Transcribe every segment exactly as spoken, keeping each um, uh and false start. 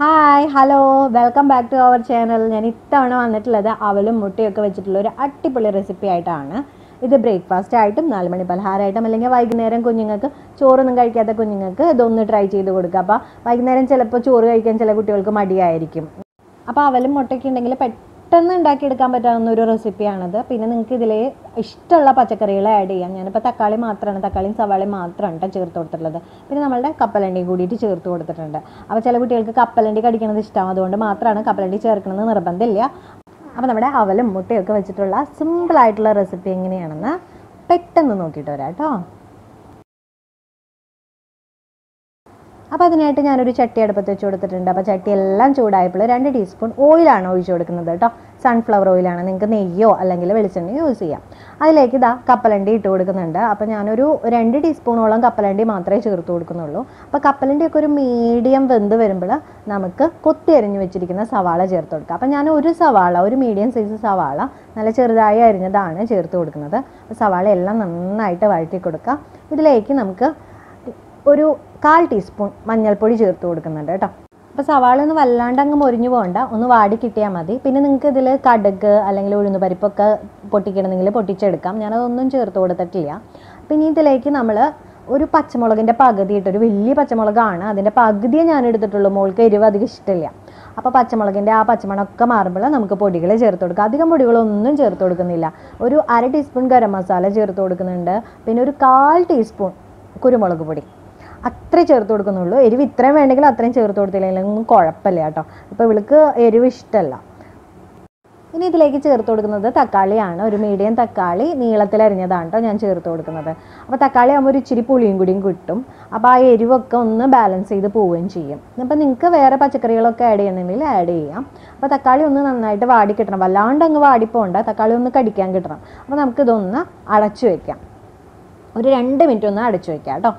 Hi hello welcome back to our channel. ഞാൻ ഇത്തവണ വന്നിട്ടുള്ളത് അവലും മുട്ടയൊക്കെ വെച്ചിട്ടുള്ള ഒരു അടിപൊളി റെസിപ്പി ആയിട്ടാണ്. ഇത് ബ്രേക്ക്ഫാസ്റ്റ് ആയിട്ടും നാല് മണി പലഹാരമായിട്ടും അല്ലെങ്കിൽ വൈകുന്നേരം കുഞ്ഞുങ്ങൾക്ക് ചോറൊന്നും കഴിക്കാത്ത കുഞ്ഞുങ്ങൾക്ക് ഇതൊന്ന് ട്രൈ ചെയ്ത് കൊടുക്കുക. അപ്പോൾ വൈകുന്നേരം ചിലപ്പോൾ ചോറ് കഴിക്കാൻ ചില കുട്ടികൾക്ക് മടിയായിരിക്കും. അപ്പോൾ അവലും മുട്ടയൊക്കെ ഉണ്ടെങ്കിൽ പെട്ടെന്ന് ഉണ്ടാക്കിയെടുക്കാൻ പറ്റാവുന്ന ഒരു റെസിപ്പിയാണത്. പിന്നെ നിങ്ങൾക്ക് ഇതിൽ ഇഷ്ടമുള്ള പച്ചക്കറികൾ ആഡ് ചെയ്യാം. ഞാനിപ്പോൾ തക്കാളി മാത്രമാണ് തക്കാളിയും സവാളയും മാത്രമാണ് കേട്ടോ ചേർത്ത് കൊടുത്തിട്ടുള്ളത്. പിന്നെ നമ്മളുടെ കപ്പലണ്ടിയും കൂടിയിട്ട് ചേർത്ത് കൊടുത്തിട്ടുണ്ട്. അപ്പോൾ ചില കുട്ടികൾക്ക് കപ്പലണ്ടി കടിക്കണത് ഇഷ്ടമാണ്, അതുകൊണ്ട് മാത്രമാണ് കപ്പലണ്ടി ചേർക്കണമെന്ന് നിർബന്ധമില്ല. അപ്പോൾ നമ്മുടെ അവലും മുട്ടയൊക്കെ വെച്ചിട്ടുള്ള സിമ്പിളായിട്ടുള്ള റെസിപ്പി എങ്ങനെയാണെന്ന് പെട്ടെന്ന് നോക്കിയിട്ട് വരാം കേട്ടോ. അപ്പോൾ അതിനായിട്ട് ഞാനൊരു ചട്ടി അടുപ്പത്ത് വെച്ച് കൊടുത്തിട്ടുണ്ട്. അപ്പോൾ ചട്ടി എല്ലാം ചൂടായപ്പോൾ രണ്ട് ടീസ്പൂൺ ഓയിലാണ് ഒഴിച്ചു കൊടുക്കുന്നത് കേട്ടോ. സൺഫ്ലവർ ഓയിലാണ്. നിങ്ങൾക്ക് നെയ്യോ അല്ലെങ്കിൽ വെളിച്ചെണ്ണയോ യൂസ് ചെയ്യാം. അതിലേക്ക് ഇതാ കപ്പലണ്ടി ഇട്ട് കൊടുക്കുന്നുണ്ട്. അപ്പോൾ ഞാനൊരു രണ്ട് ടീസ്പൂണോളം കപ്പലണ്ടി മാത്രമേ ചേർത്ത് കൊടുക്കുന്നുള്ളൂ. അപ്പോൾ കപ്പലണ്ടിയൊക്കെ ഒരു മീഡിയം വെന്ത് വരുമ്പോൾ നമുക്ക് കൊത്തി അരിഞ്ഞ് വെച്ചിരിക്കുന്ന സവാള ചേർത്ത് കൊടുക്കുക. അപ്പോൾ ഞാൻ ഒരു സവാള ഒരു മീഡിയം സൈസ് സവാള നല്ല ചെറുതായി അരിഞ്ഞതാണ് ചേർത്ത് കൊടുക്കുന്നത്. അപ്പോൾ സവാള എല്ലാം നന്നായിട്ട് വഴറ്റി കൊടുക്കുക. ഇതിലേക്ക് നമുക്ക് ഒരു കാൽ ടീസ്പൂൺ മഞ്ഞൾപ്പൊടി ചേർത്ത് കൊടുക്കുന്നുണ്ട് കേട്ടോ. അപ്പോൾ സവാള ഒന്ന് വല്ലാണ്ട് അങ്ങ് മൊരിഞ്ഞു പോകണ്ട, ഒന്ന് വാടി കിട്ടിയാൽ മതി. പിന്നെ നിങ്ങൾക്ക് ഇതിൽ കടുക് അല്ലെങ്കിൽ ഉഴുന്ന് പരിപ്പൊക്കെ പൊട്ടിക്കണമെങ്കിൽ പൊട്ടിച്ചെടുക്കാം. ഞാനതൊന്നും ചേർത്ത് കൊടുത്തിട്ടില്ല. പിന്നെ ഇതിലേക്ക് നമ്മൾ ഒരു പച്ചമുളകിൻ്റെ പകുതി ഇട്ട്, ഒരു വലിയ പച്ചമുളകാണ്, അതിൻ്റെ പകുതിയെ ഞാൻ എടുത്തിട്ടുള്ളൂ. മോൾക്ക് എരിവ് അധികം ഇഷ്ടമില്ല. അപ്പോൾ പച്ചമുളകിൻ്റെ ആ പച്ചമണമൊക്കെ മാറുമ്പോൾ നമുക്ക് പൊടികൾ ചേർത്ത് കൊടുക്കാം. അധികം പൊടികളൊന്നും ചേർത്ത് കൊടുക്കുന്നില്ല. ഒരു അര ടീസ്പൂൺ ഗരം മസാല ചേർത്ത് കൊടുക്കുന്നുണ്ട്. പിന്നെ ഒരു കാൽ ടീസ്പൂൺ കുരുമുളക് പൊടി അത്രേ ചേർത്ത് കൊടുക്കുന്നുള്ളൂ. എരിവ് ഇത്രയും വേണമെങ്കിൽ അത്രയും ചേർത്ത് കൊടുത്തില്ലെങ്കിലും കുഴപ്പമില്ല കേട്ടോ. ഇപ്പോൾ ഇവൾക്ക് എരിവ് ഇഷ്ടമല്ല. ഇനി ഇതിലേക്ക് ചേർത്ത് കൊടുക്കുന്നത് തക്കാളിയാണ്. ഒരു മീഡിയം തക്കാളി നീളത്തിലരിഞ്ഞതാണ് കേട്ടോ ഞാൻ ചേർത്ത് കൊടുക്കുന്നത്. അപ്പോൾ തക്കാളി ആകുമ്പോൾ ഒരു ഇച്ചിരി പുളിയും കൂടിയും കിട്ടും. അപ്പോൾ ആ എരിവൊക്കെ ഒന്ന് ബാലൻസ് ചെയ്ത് പോവുകയും ചെയ്യും. അപ്പോൾ നിങ്ങൾക്ക് വേറെ പച്ചക്കറികളൊക്കെ ആഡ് ചെയ്യണമെങ്കിൽ ആഡ് ചെയ്യാം. അപ്പോൾ തക്കാളി ഒന്ന് നന്നായിട്ട് വാടി കിട്ടണം, വല്ലാണ്ട് അങ്ങ് വാടിപ്പോണ്ട, തക്കാളി ഒന്ന് കടിക്കാൻ കിട്ടണം. അപ്പോൾ നമുക്കിതൊന്ന് അടച്ചു വയ്ക്കാം. ഒരു രണ്ട് മിനിറ്റ് ഒന്ന് അടച്ചു വയ്ക്കാം കേട്ടോ.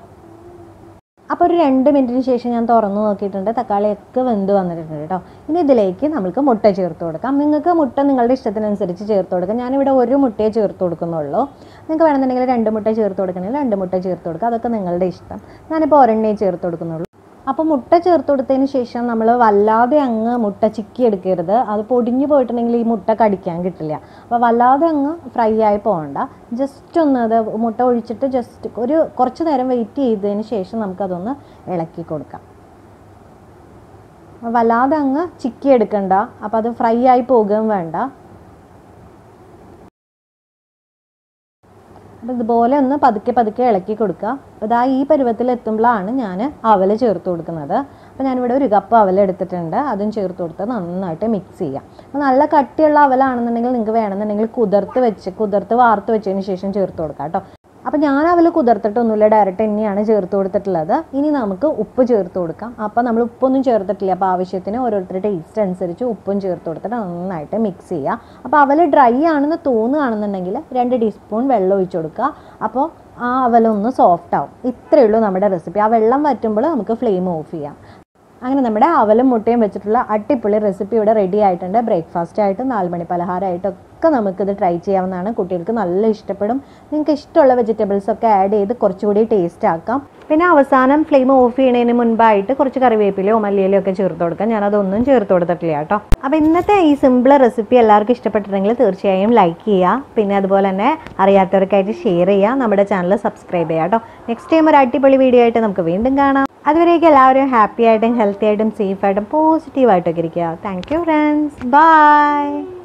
അപ്പോൾ ഒരു രണ്ട് മിനിറ്റിന് ശേഷം ഞാൻ തുറന്ന് നോക്കിയിട്ടുണ്ട്. തക്കാളിയൊക്കെ വെന്ത് വന്നിട്ടുണ്ട് കേട്ടോ. ഇനി ഇതിലേക്ക് നമുക്ക് മുട്ട ചേർത്ത് കൊടുക്കാം. നിങ്ങൾക്ക് മുട്ട നിങ്ങളുടെ ഇഷ്ടത്തിനനുസരിച്ച് ചേർത്ത് കൊടുക്കാം. ഞാനിവിടെ ഒരു മുട്ടയെ ചേർത്ത് കൊടുക്കുന്നുള്ളൂ. നിങ്ങൾക്ക് വേണമെന്നുണ്ടെങ്കിൽ രണ്ട് മുട്ട ചേർത്ത് കൊടുക്കണമെങ്കിൽ രണ്ട് മുട്ട ചേർത്ത് കൊടുക്കുക. അതൊക്കെ നിങ്ങളുടെ ഇഷ്ടം. ഞാനിപ്പോൾ ഒരെണ്ണയെ ചേർത്ത് കൊടുക്കുന്നുള്ളൂ. അപ്പോൾ മുട്ട ചേർത്ത് കൊടുത്തതിന് ശേഷം നമ്മൾ വല്ലാതെ അങ്ങ് മുട്ട ചിക്കി എടുക്കരുത്. അത് പൊടിഞ്ഞു പോയിട്ടുണ്ടെങ്കിൽ ഈ മുട്ട കടിക്കാൻ കിട്ടില്ല. അപ്പോൾ വല്ലാതെ അങ്ങ് ഫ്രൈ ആയി പോകണ്ട. ജസ്റ്റ് ഒന്ന് അത് മുട്ട ഒഴിച്ചിട്ട് ജസ്റ്റ് ഒരു കുറച്ച് നേരം വെയിറ്റ് ചെയ്തതിന് ശേഷം നമുക്കതൊന്ന് ഇളക്കി കൊടുക്കാം. വല്ലാതെ അങ്ങ് ചിക്കി എടുക്കണ്ട. അപ്പോൾ അത് ഫ്രൈ ആയി പോകുകയും വേണ്ട. അപ്പോൾ ഇതുപോലെ ഒന്ന് പതുക്കെ പതുക്കെ ഇളക്കി കൊടുക്കുക. അപ്പോൾ ഇതാ ഈ പരുവത്തിൽ എത്തുമ്പോഴാണ് ഞാൻ അവൽ ചേർത്ത് കൊടുക്കുന്നത്. അപ്പോൾ ഞാനിവിടെ ഒരു കപ്പ് അവൽ എടുത്തിട്ടുണ്ട്. അതും ചേർത്ത് കൊടുത്ത് നന്നായിട്ട് മിക്സ് ചെയ്യാം. അപ്പോൾ നല്ല കട്ടിയുള്ള അവലാണെന്നുണ്ടെങ്കിൽ നിങ്ങൾക്ക് വേണമെന്നുണ്ടെങ്കിൽ കുതിർത്ത് വെച്ച് കുതിർത്ത് വാർത്ത് വെച്ചതിന് ശേഷം ചേർത്ത് കൊടുക്കാം കേട്ടോ. അപ്പോൾ ഞാൻ അവൽ കുതിർത്തിട്ടൊന്നുമില്ല, ഡയറക്റ്റ് തന്നെയാണ് ചേർത്ത് കൊടുത്തിട്ടുള്ളത്. ഇനി നമുക്ക് ഉപ്പ് ചേർത്ത് കൊടുക്കാം. അപ്പോൾ നമ്മൾ ഉപ്പൊന്നും ചേർത്തിട്ടില്ല. അപ്പോൾ ആവശ്യത്തിന് ഓരോരുത്തരുടെ ടേസ്റ്റ് അനുസരിച്ച് ഉപ്പും ചേർത്ത് കൊടുത്തിട്ട് നന്നായിട്ട് മിക്സ് ചെയ്യുക. അപ്പോൾ അവൽ ഡ്രൈ ആണെന്ന് തോന്നുകയാണെന്നുണ്ടെങ്കിൽ രണ്ട് ടീസ്പൂൺ വെള്ളം ഒഴിച്ച് കൊടുക്കുക. അപ്പോൾ ആ അവലൊന്ന് സോഫ്റ്റ് ആവും. ഇത്രയേ ഉള്ളൂ നമ്മുടെ റെസിപ്പി. ആ വെള്ളം വറ്റുമ്പോൾ നമുക്ക് ഫ്ലെയിം ഓഫ് ചെയ്യാം. അങ്ങനെ നമ്മുടെ അവലും മുട്ടയും വെച്ചിട്ടുള്ള അടിപൊളി റെസിപ്പി ഇവിടെ റെഡി ആയിട്ടുണ്ട്. ബ്രേക്ക്ഫാസ്റ്റ് ആയിട്ടും നാല് മണി പലഹാരമായിട്ടൊക്കെ നമുക്കിത് ട്രൈ ചെയ്യാവുന്നതാണ്. കുട്ടികൾക്ക് നല്ല ഇഷ്ടപ്പെടും. നിങ്ങൾക്ക് ഇഷ്ടമുള്ള വെജിറ്റബിൾസൊക്കെ ആഡ് ചെയ്ത് കുറച്ചുകൂടി ടേസ്റ്റ് ആക്കാം. പിന്നെ അവസാനം ഫ്ലെയിം ഓഫ് ചെയ്യുന്നതിന് മുൻപായിട്ട് കുറച്ച് കറിവേപ്പിലയോ മല്ലിയിലയോ ഒക്കെ ചേർത്ത് കൊടുക്കാം. ഞാനതൊന്നും ചേർത്ത് കൊടുത്തിട്ടില്ല കേട്ടോ. അപ്പോൾ ഇന്നത്തെ ഈ സിമ്പിൾ റെസിപ്പി എല്ലാവർക്കും ഇഷ്ടപ്പെട്ടിട്ടുണ്ടെങ്കിൽ തീർച്ചയായും ലൈക്ക് ചെയ്യുക. പിന്നെ അതുപോലെ തന്നെ അറിയാത്തവർക്കായിട്ട് ഷെയർ ചെയ്യുക. നമ്മുടെ ചാനൽ സബ്സ്ക്രൈബ് ചെയ്യുക കേട്ടോ. നെക്സ്റ്റ് ടൈം ഒരു അടിപൊളി വീഡിയോ ആയിട്ട് നമുക്ക് വീണ്ടും കാണാം. അതുവരേക്കും എല്ലാവരും ഹാപ്പി ആയിട്ടും ഹെൽത്തി ആയിട്ടും സേഫ് ആയിട്ടും പോസിറ്റീവായിട്ടൊക്കെ ഇരിക്കുക. Thank you friends. ബൈ.